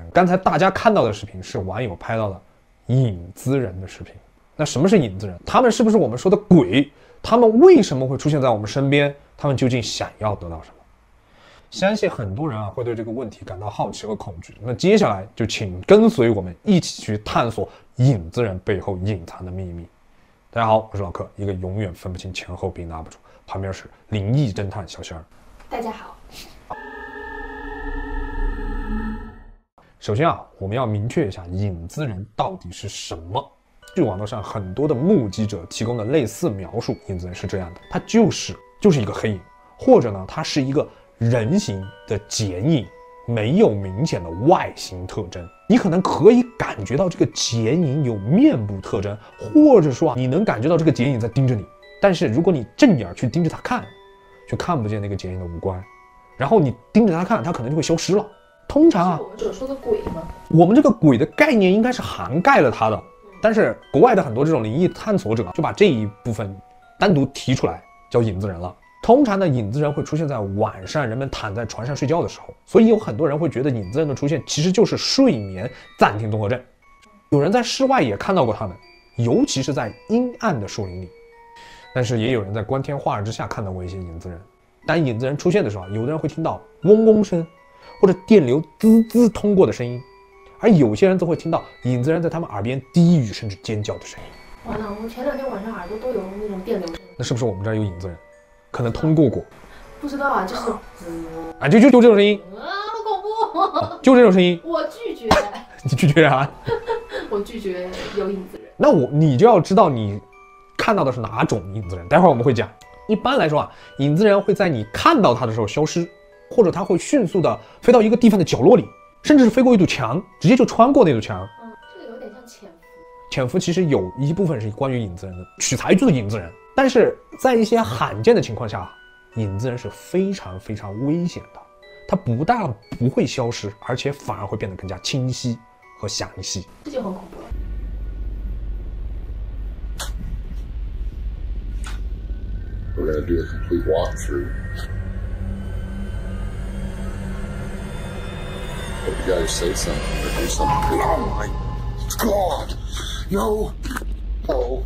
刚才大家看到的视频是网友拍到的影子人的视频。那什么是影子人？他们是不是我们说的鬼？他们为什么会出现在我们身边？他们究竟想要得到什么？相信很多人会对这个问题感到好奇和恐惧。那接下来就请跟随我们一起去探索影子人背后隐藏的秘密。大家好，我是老克，一个永远分不清前后鼻的 UP 主，旁边是灵异侦探小仙儿。 大家好。 首先我们要明确一下影子人到底是什么。据网络上很多的目击者提供的类似描述，影子人是这样的：它就是一个黑影，或者呢，它是一个人形的剪影，没有明显的外形特征。你可能可以感觉到这个剪影有面部特征，或者说你能感觉到这个剪影在盯着你。但是如果你正眼去盯着它看，却看不见那个剪影的五官，然后你盯着它看，它可能就会消失了。通常是我们所说的鬼吗？ 我们这个鬼的概念应该是涵盖了它的，但是国外的很多这种灵异探索者就把这一部分单独提出来，叫影子人了。通常的影子人会出现在晚上人们躺在床上睡觉的时候，所以有很多人会觉得影子人的出现其实就是睡眠暂停综合症。有人在室外也看到过他们，尤其是在阴暗的树林里。但是也有人在光天化日之下看到过一些影子人。当影子人出现的时候，有的人会听到嗡嗡声，或者电流滋滋通过的声音，而有些人则会听到影子人在他们耳边低语甚至尖叫的声音。 完了，我前2天晚上耳朵都有那种电流声。 那是不是我们这儿有影子人？可能通过过。 不知道啊，就是就这种声音好恐怖， 就这种声音。 我拒绝。 你拒绝啥？ 我拒绝有影子人。 那你就要知道你看到的是哪种影子人。待会儿我们会讲。一般来说影子人会在你看到他的时候消失，或者他会迅速的飞到一个地方的角落里，甚至是飞过一堵墙，直接就穿过那堵墙。 这个有点像潜伏。 潜伏其实有一部分是关于影子人的，取材就是影子人。但是在一些罕见的情况下，影子人是非常非常危险的。它不但不会消失，而且反而会变得更加清晰和详细。 这就很恐怖了。 We're going to do a complete walkthrough. Hope you guys say something or do something. Oh my God! No! No!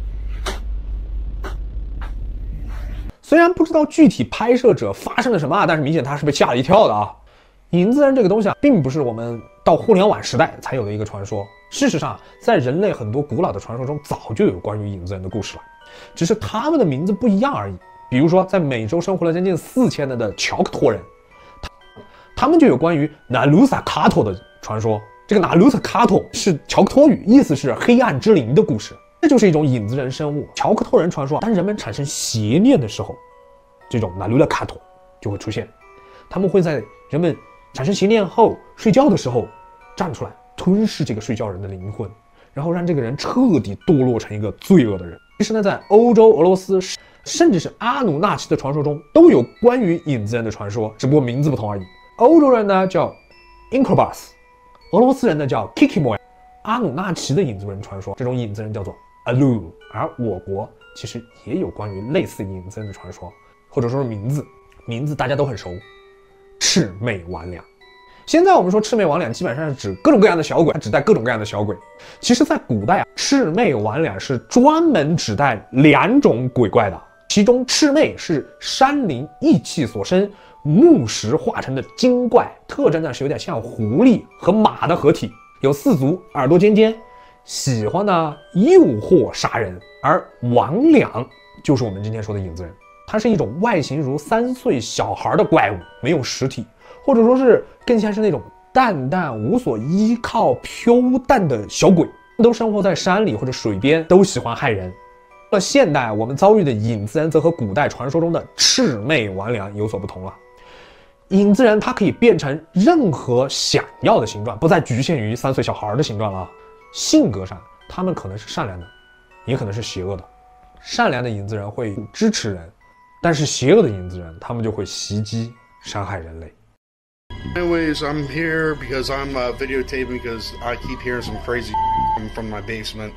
虽然不知道具体拍摄者发生了什么，但是明显他是被吓了一跳的啊！影子人这个东西并不是我们到互联网时代才有的一个传说。事实上，在人类很多古老的传说中，早就有关于影子人的故事了，只是他们的名字不一样而已。比如说，在美洲生活了将近4000年的乔克托人，他们就有关于纳鲁萨卡托的传说。这个纳鲁萨卡托是乔克托语，意思是黑暗之灵的故事。这就是一种影子人生物。乔克托人传说，当人们产生邪念的时候，这种纳鲁萨卡托就会出现。他们会在人们产生邪念后睡觉的时候站出来，吞噬这个睡觉人的灵魂，然后让这个人彻底堕落成一个罪恶的人。其实呢，在欧洲、俄罗斯，甚至是阿努纳奇的传说中，都有关于影子人的传说，只不过名字不同而已。欧洲人呢叫 Incubus， 俄罗斯人呢叫 Kikimoy。阿努纳奇的影子人传说，这种影子人叫做 Alu。而我国其实也有关于类似影子人的传说，或者说是名字大家都很熟，魑魅魍魉。现在我们说魑魅魍魉基本上是指各种各样的小鬼，指代各种各样的小鬼。其实在古代魑魅魍魉是专门指代2种鬼怪的，其中魑魅是山林异气所生，木石化成的精怪，特征呢是有点像狐狸和马的合体，有4足，耳朵尖尖，喜欢呢诱惑杀人。而魍魉就是我们今天说的影子人，它是一种外形如3岁小孩的怪物，没有实体，或者说是更像是那种淡淡无所依靠飘荡的小鬼，都生活在山里或者水边，都喜欢害人。而现代我们遭遇的影子人则和古代传说中的魑魅魍魉有所不同了。影子人它可以变成任何想要的形状，不再局限于3岁小孩的形状了啊。性格上他们可能是善良的，也可能是邪恶的。善良的影子人会支持人，但是邪恶的影子人他们就会袭击伤害人类。 Anyways, I'm here because I'm videotaping because I keep hearing some crazy from my basement,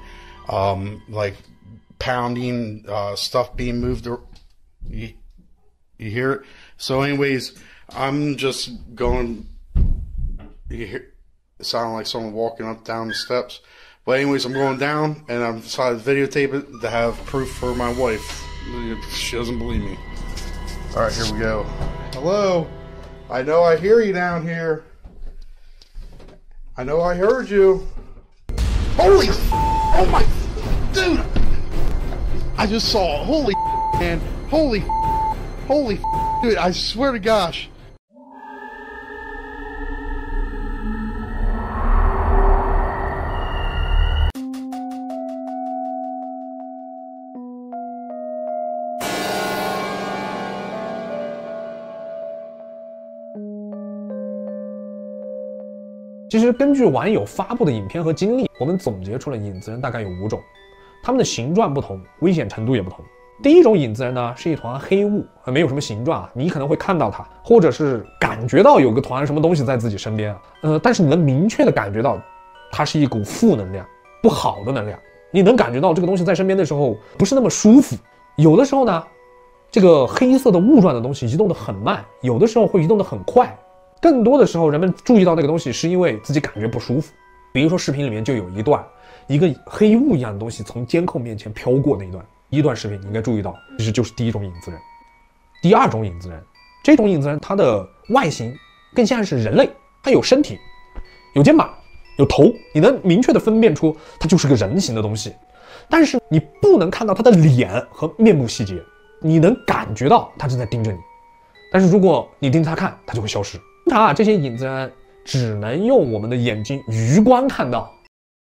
like pounding, stuff being moved. You hear it? So anyways, I'm just going. You hear? It sounded like someone walking up down the steps. But anyways, I'm going down, and I've decided to videotape it to have proof for my wife. She doesn't believe me. All right, here we go. Hello. I know I hear you down here. I know I heard you. Holy, oh my, dude. I just saw, holy man, holy, dude, I swear to gosh. 其实根据网友发布的影片和经历，我们总结出了影子人大概有5种，他们的形状不同，危险程度也不同。第一种影子人呢，是一团黑雾，没有什么形状，你可能会看到它，或者是感觉到有个团什么东西在自己身边，但是你能明确的感觉到，它是一股负能量，不好的能量。你能感觉到这个东西在身边的时候不是那么舒服。有的时候呢，这个黑色的雾状的东西移动得很慢，有的时候会移动得很快。更多的时候，人们注意到那个东西是因为自己感觉不舒服。比如说视频里面就有一段，一个黑雾一样的东西从监控面前飘过那一段视频，你应该注意到，其实就是第一种影子人。第二种影子人，这种影子人它的外形更像是人类，它有身体，有肩膀，有头，你能明确的分辨出它就是个人形的东西，但是你不能看到它的脸和面部细节，你能感觉到它正在盯着你，但是如果你盯着它看，它就会消失。这些影子人只能用我们的眼睛余光看到。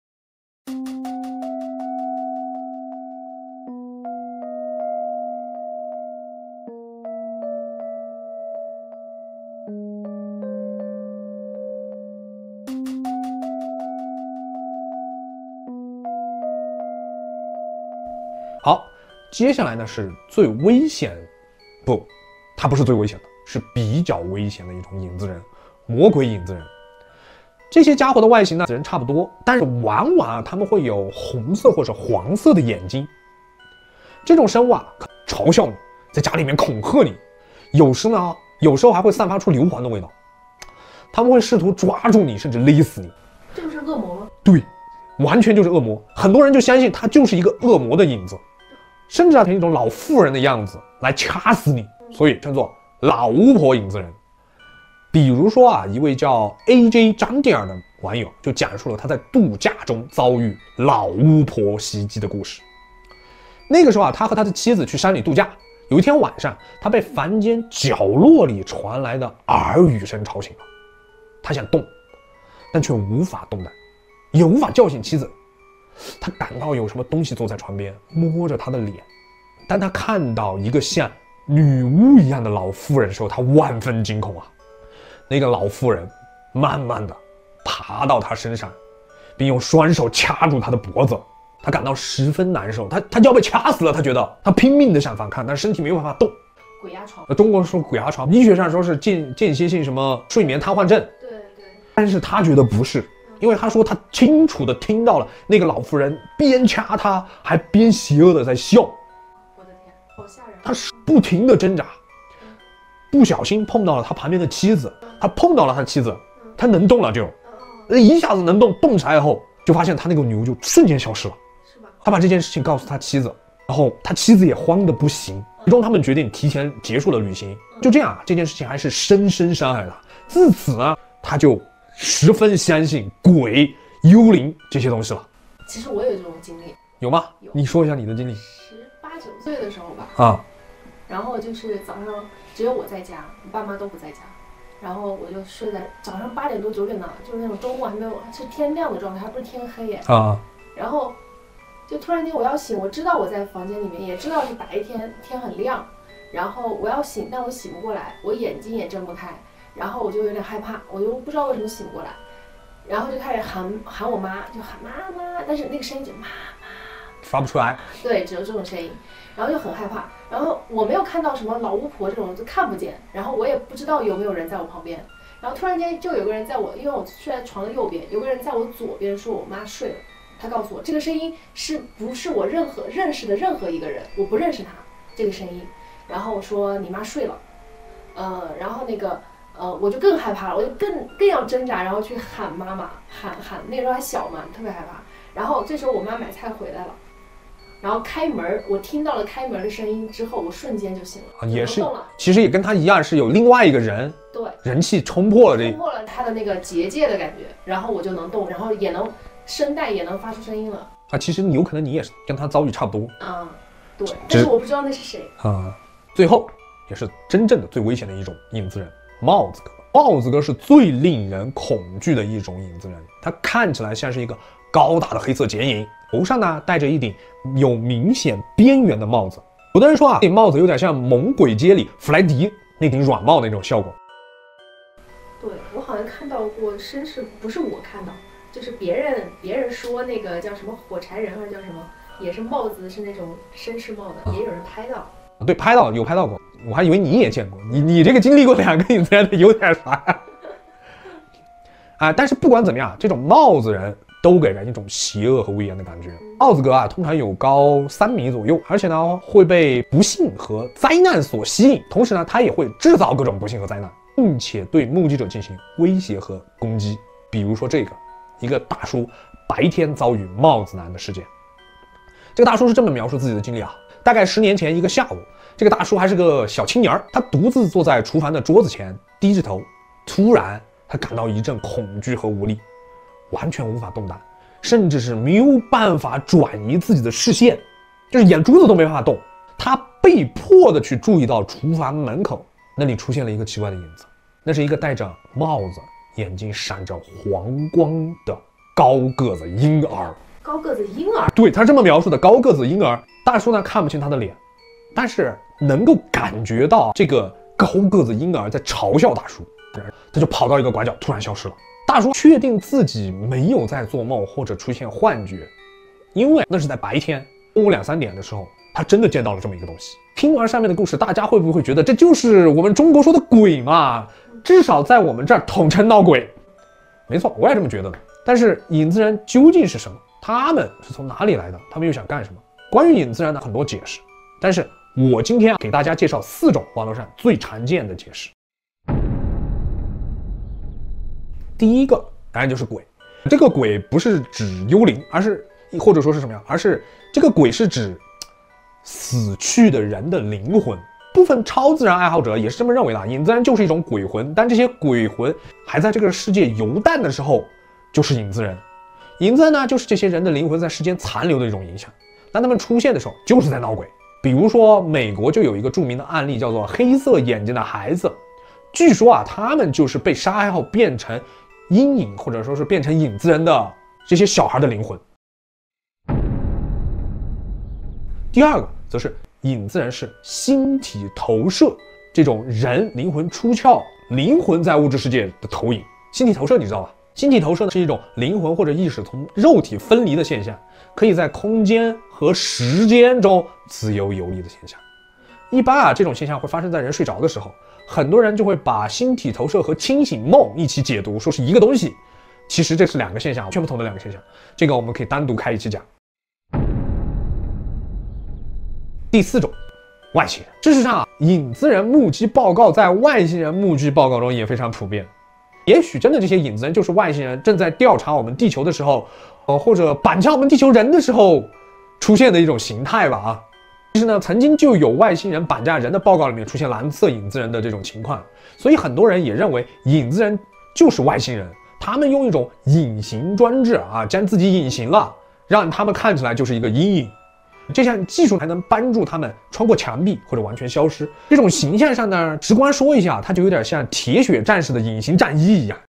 好，接下来呢是最危险，不，它不是最危险的，是比较危险的一种影子人，魔鬼影子人。这些家伙的外形呢，人差不多，但是往往他们会有红色或者黄色的眼睛。这种生物嘲笑你，在家里面恐吓你，有时候还会散发出硫磺的味道。他们会试图抓住你，甚至勒死你。 这不是恶魔吗？ 对，完全就是恶魔。很多人就相信他就是一个恶魔的影子，甚至成一种老妇人的样子来掐死你，所以称作老巫婆影子人。比如说一位叫 AJ 张迪尔的网友就讲述了他在度假中遭遇老巫婆袭击的故事。那个时候他和他的妻子去山里度假，有一天晚上，他被房间角落里传来的耳语声吵醒了。他想动，但却无法动弹，也无法叫醒妻子。他感到有什么东西坐在床边，摸着他的脸。当他看到一个像女巫一样的老妇人的时候，他万分惊恐。那个老妇人慢慢的爬到他身上，并用双手掐住他的脖子。他感到十分难受，他就要被掐死了。他觉得他拼命的想反抗，但身体没有办法动。 鬼压床。 中国说鬼压床，医学上说是间歇性什么睡眠瘫痪症。 对。 但是他觉得不是，因为他说他清楚的听到了那个老妇人边掐他，还边邪恶的在笑。 我的天，好吓人！ 他不停的挣扎，不小心碰到了他旁边的妻子。他碰到了他的妻子，他能动了，一下子能动起来后，就发现他那个女巫就瞬间消失了。 是吧？他把这件事情告诉他妻子，然后他妻子也慌得不行。最终他们决定提前结束了旅行。就这样这件事情还是深深伤害他。自此呢，他就十分相信鬼、幽灵这些东西了。 其实我有这种经历。 有吗？ 有。 你说一下你的经历。 18、19岁的时候吧。然后就是早上只有我在家，我爸妈都不在家。然后我就睡在早上8点多9点呢，就是那种周末还没有是天亮的状态，还不是天黑耶。然后就突然间我要醒，我知道我在房间里面，也知道是白天，天很亮。然后我要醒，但我醒不过来，我眼睛也睁不开。然后我就有点害怕，我就不知道为什么醒不过来。然后就开始喊我妈，就喊妈妈，但是那个声音就妈妈发不出来。对， 只有这种声音。然后就很害怕，然后我没有看到什么老巫婆这种，就看不见，然后我也不知道有没有人在我旁边，然后突然间就有个人在我，因为我睡在床的右边，有个人在我左边说我妈睡了，他告诉我这个声音是不是我认识的任何一个人，我不认识他这个声音，然后我说你妈睡了，然后那个我就更害怕了，我就更要挣扎，然后去喊妈妈，喊，那个时候还小嘛，特别害怕。然后这时候我妈买菜回来了，然后开门，我听到了开门的声音之后，我瞬间就醒了， 也是，其实也跟他一样，是有另外一个人， 对， 人气冲破了他的那个结界的感觉，然后我就能动，然后也能声带也能发出声音了。 啊，其实有可能你也是跟他遭遇差不多啊，对，但是我不知道那是谁啊。最后也是真正的最危险的一种影子人。帽子哥，帽子哥是最令人恐惧的一种影子人。他看起来像是一个高大的黑色剪影，头上呢戴着一顶有明显边缘的帽子。有的人说啊，这顶帽子有点像《猛鬼街》里弗莱迪那顶软帽那种效果。 对，我好像看到过绅士，不是我看到，就是别人说那个叫什么火柴人还是叫什么，也是帽子是那种绅士帽的，也有人拍到。 对，有拍到过，我还以为你也见过，你这个经历过2个影子人的有点啥呀？啊，但是不管怎么样，这种帽子人都给人一种邪恶和威严的感觉。帽子哥啊，通常有高3米左右，而且呢会被不幸和灾难所吸引，同时呢他也会制造各种不幸和灾难，并且对目击者进行威胁和攻击。比如说一个大叔白天遭遇帽子男的事件。这个大叔是这么描述自己的经历啊。大概10年前一个下午，这个大叔还是个小青年，他独自坐在厨房的桌子前，低着头。突然，他感到一阵恐惧和无力，完全无法动弹，甚至是没有办法转移自己的视线，就是眼珠子都没办法动。他被迫的去注意到厨房门口那里出现了一个奇怪的影子，那是一个戴着帽子、眼睛闪着黄光的高个子婴儿。 高个子婴儿， 对，他这么描述的高个子婴儿。大叔呢看不清他的脸，但是能够感觉到这个高个子婴儿在嘲笑大叔，他就跑到一个拐角，突然消失了。大叔确定自己没有在做梦或者出现幻觉，因为那是在白天，中午2、3点的时候，他真的见到了这么一个东西。听完上面的故事，大家会不会觉得这就是我们中国说的鬼嘛？至少在我们这儿统称闹鬼。没错，我也这么觉得的。但是影子人究竟是什么？他们是从哪里来的？他们又想干什么？关于影子人的很多解释，但是我今天给大家介绍4种网络上最常见的解释。第一个当然就是鬼，这个鬼不是指幽灵，或者说是什么样，而是这个鬼是指死去的人的灵魂。部分超自然爱好者也是这么认为的，影子人就是一种鬼魂，但这些鬼魂还在这个世界游荡的时候，就是影子人。影子人呢，就是这些人的灵魂在世间残留的一种影响。当他们出现的时候，就是在闹鬼。比如说，美国就有一个著名的案例，叫做黑色眼睛的孩子。据说啊，他们就是被杀害后变成阴影，或者说是变成影子人的这些小孩的灵魂。第二个则是影子人是星体投射，这种人灵魂出窍，灵魂在物质世界的投影。星体投射你知道吧？星体投射呢是一种灵魂或者意识从肉体分离的现象，可以在空间和时间中自由游离的现象。一般啊，这种现象会发生在人睡着的时候，很多人就会把星体投射和清醒梦一起解读，说是一个东西。其实这是2个现象，完全不同的2个现象。这个我们可以单独开一期讲。第4种，外星人。事实上啊，影子人目击报告在外星人目击报告中也非常普遍。也许真的这些影子人就是外星人正在调查我们地球的时候，或者绑架我们地球人的时候出现的一种形态吧啊。其实呢，曾经就有外星人绑架人的报告里面出现蓝色影子人的这种情况，所以很多人也认为影子人就是外星人，他们用一种隐形装置啊，将自己隐形了，让他们看起来就是一个阴影。这项技术还能帮助他们穿过墙壁或者完全消失。这种形象上呢，直观说一下，它就有点像铁血战士的隐形战衣一样。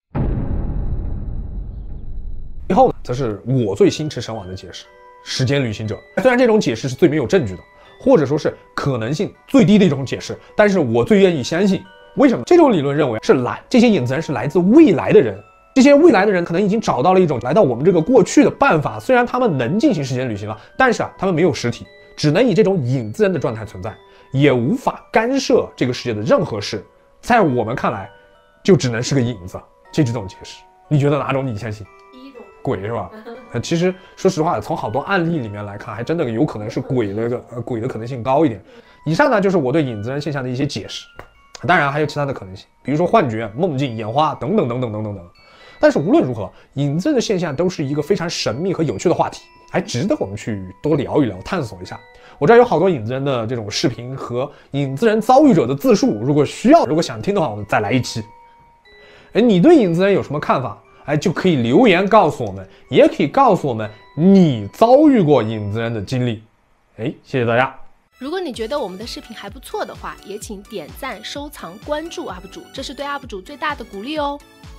最后呢，则是我最心驰神往的解释：时间旅行者。虽然这种解释是最没有证据的，或者说是可能性最低的一种解释，但是我最愿意相信。为什么？这种理论认为这些影子人是来自未来的人。这些未来的人可能已经找到了一种来到我们这个过去的办法，虽然他们能进行时间旅行了，但是他们没有实体，只能以这种影子人的状态存在，也无法干涉这个世界的任何事。在我们看来，就只能是个影子。这种解释，你觉得哪种你相信？ 第一种， 鬼是吧？其实说实话，从好多案例里面来看，还真的有可能是鬼的可能性高一点。以上呢就是我对影子人现象的一些解释。 当然还有其他的可能性，比如说幻觉、梦境、眼花等等等等等等等。但是无论如何，影子人的现象都是一个非常神秘和有趣的话题，还值得我们去多聊一聊、探索一下。我这儿有好多影子人的这种视频和影子人遭遇者的自述，如果想听的话，我们再来一期。你对影子人有什么看法？就可以留言告诉我们，也可以告诉我们你遭遇过影子人的经历。谢谢大家。 如果你觉得我们的视频还不错的话，也请点赞、收藏、关注 UP 主，这是对 UP 主最大的鼓励哦。